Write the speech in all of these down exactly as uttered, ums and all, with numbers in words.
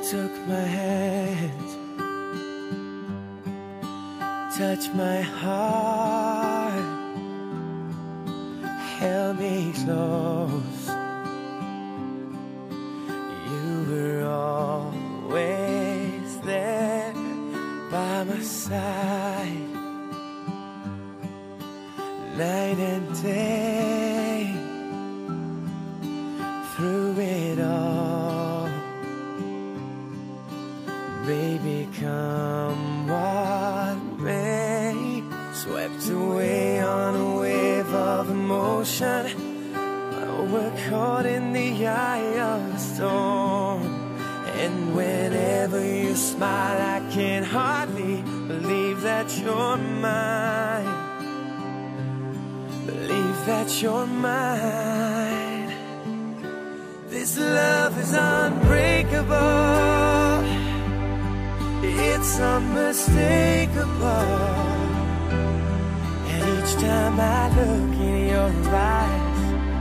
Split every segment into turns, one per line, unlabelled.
took my hand, touched my heart, held me close. You were always there by my side, night and day, through it all. Baby, come what may, swept away on a wave of emotion. We're caught in the eye of the storm, and whenever you smile, I can hardly believe that you're mine. Believe that you're mine. This love is unbreakable, it's unmistakable. And each time I look in your eyes,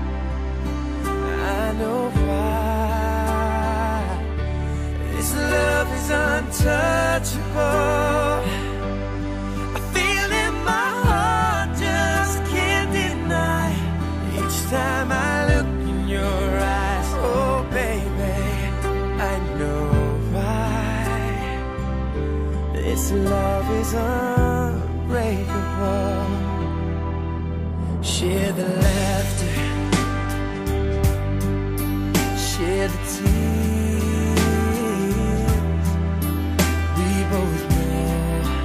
I know why. This love is untouchable. I feel in my heart, just can't deny. Each time I look in your eyes, oh baby, I know why. This love is unbreakable. Share the laughter, share the tears. We both know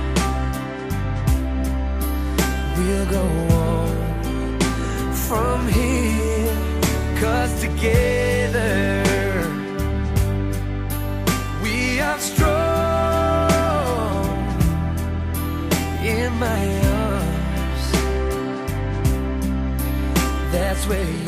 we'll go on from here, 'cause together we are strong. In my arms, that's where you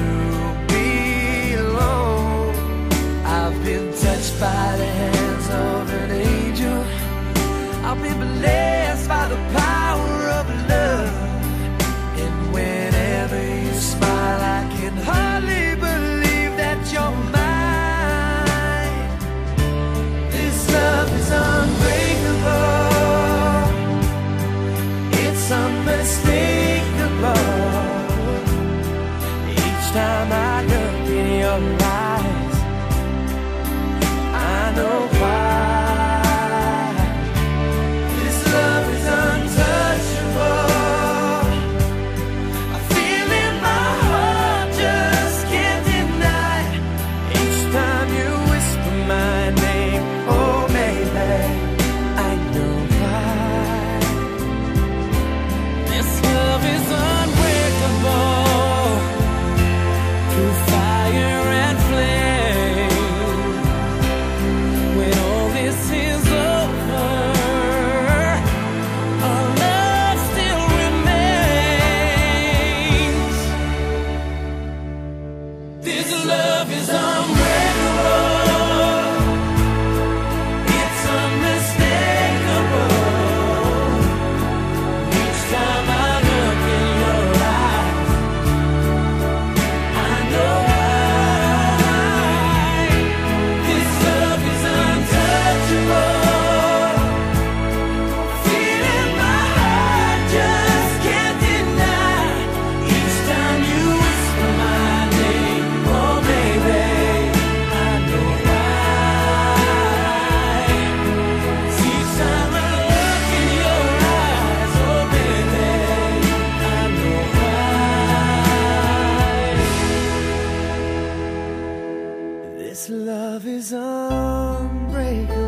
by the hands of an angel. I've been blessed by the power of love, and whenever you smile, I can hardly believe that you're mine. This love is unbreakable, it's unmistakable. Each time I look in your eyes, I know why. This love is untouchable. I feel in my heart, just can't deny. Each time you whisper my name, oh baby, I know why. This love is unbreakable, through fire and flame. This love is unbreakable.